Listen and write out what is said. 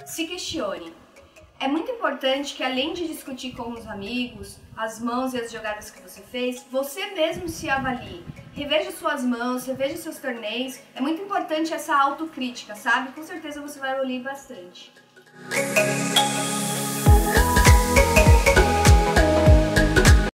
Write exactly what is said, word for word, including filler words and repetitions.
Se questione. É muito importante que, além de discutir com os amigos, as mãos e as jogadas que você fez, você mesmo se avalie. Reveja suas mãos, reveja seus torneios. É muito importante essa autocrítica, sabe? Com certeza você vai evoluir bastante.